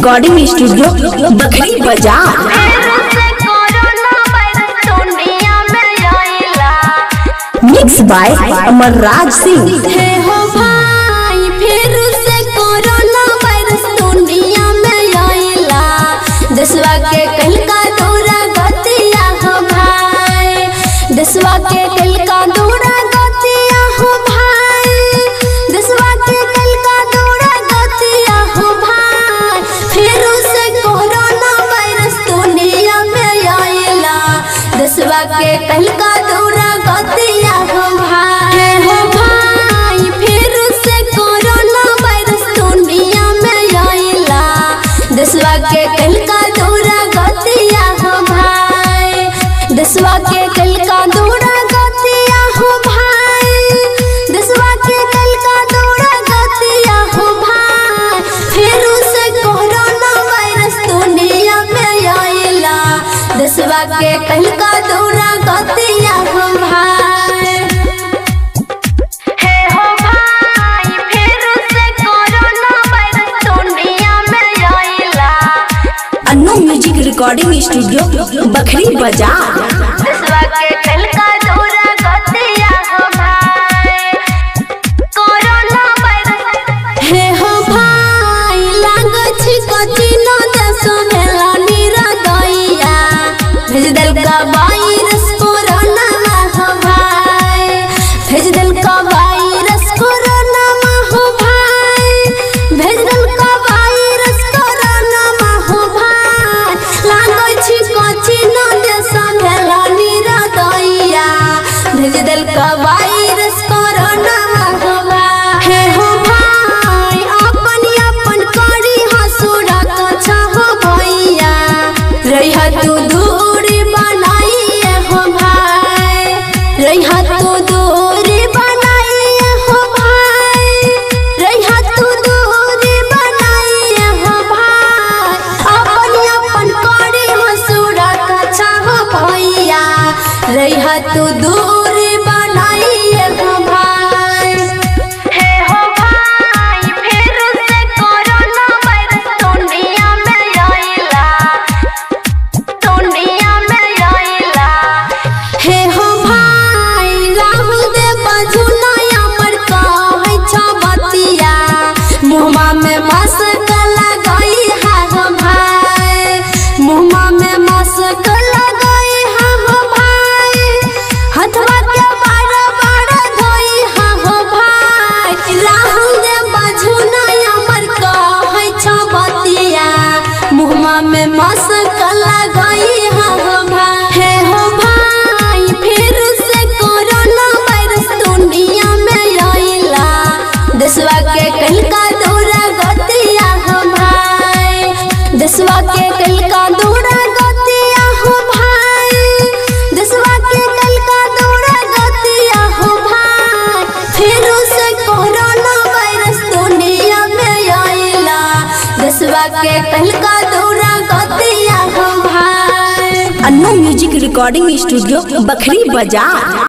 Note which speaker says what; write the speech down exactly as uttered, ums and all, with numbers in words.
Speaker 1: Recording studio Bakhri Bazar. Mix by Amarraj Singh.
Speaker 2: हे हो भाई फिर से कोरोना वायरस दुनिया में आइला, देशवा के कल का दौरा गतिया हो भाई, देशवा के कल का दौरा गतिया हो भाई, देशवा के कल का दौरा गतिया हो भाई। फिर से कोरोना वायरस दुनिया में आइला, देशवा के कल का दौरा गतिया हो भाई। हो भाई फिर से कोरोना वायरस दुनिया में आइला, देशवा के कल का दौरा गतिया हो भाई, देशवा के कल का दौरा गतिया हो भाई, देशवा के कल का दौरा गतिया हो भाई। फिर से कोरोना वायरस दुनिया में आइला, देशवा के कल का दौरा गतिया हो भाई। हे हो भाई फिर से कोरोना वायरस दुनिया में आइला,
Speaker 1: Annu music recording studio Bakhri Bazar.
Speaker 2: देशवा के कल का दौरा गतिया हो भाई, कोरोना वायरस। हे हो भाई लागछ कोचिन देश भेला निरदइया, भेज देल का वायरस कोरोना हो भाई, भेज देल का वायरस कोरोना हो भाई, भेज देल का वायरस कोरोना हो भाई। लागछ कोचिन देश भेला निरदइया, भेज देल का वायरस कोरोना हो भाई। हे हो भाई अपन अपन करी हसुरा कछा हो भैया, रहिया तू दूरी बनाइए हो भाई, रहिया तू दूरी बनाइए हो भाई, रहिया तू दूरी बनाइए हो भाई। अपन अपन करी हसुरा कछा हो भैया, रहिया तू दूरी बनाइए हो भाई। हे हो भाई फिर से कोरोना वायरस दुनिया में आइला, दुनिया में आइला। हे हो भाई राहुल दे बजुना अमर कहै छ बतिया, मुहमा में मास्क लगाई है हो भाई, मुहमा में मास्क लगाई है हो भाई, हथवा के बार बार धोई है हो भाई। राहुल दे बजुना अमर कहै छ बतिया, मुहमा में मास्क लगाई है हो भाई। हे हो भाई फिर से कोरोना वायरस दुनिया में आइला, देशवा के कल का दौरा गतिया हो भाई, देशवा के कल का दौरा गतिया हो भाई, देशवा के कल का दौरा गतिया हो भाई। फिर से कोरोना वायरस दुनिया में आइला, देशवा के कल का दौरा गतिया हो भाई।
Speaker 1: Annu music recording studio Bakhri बाजार।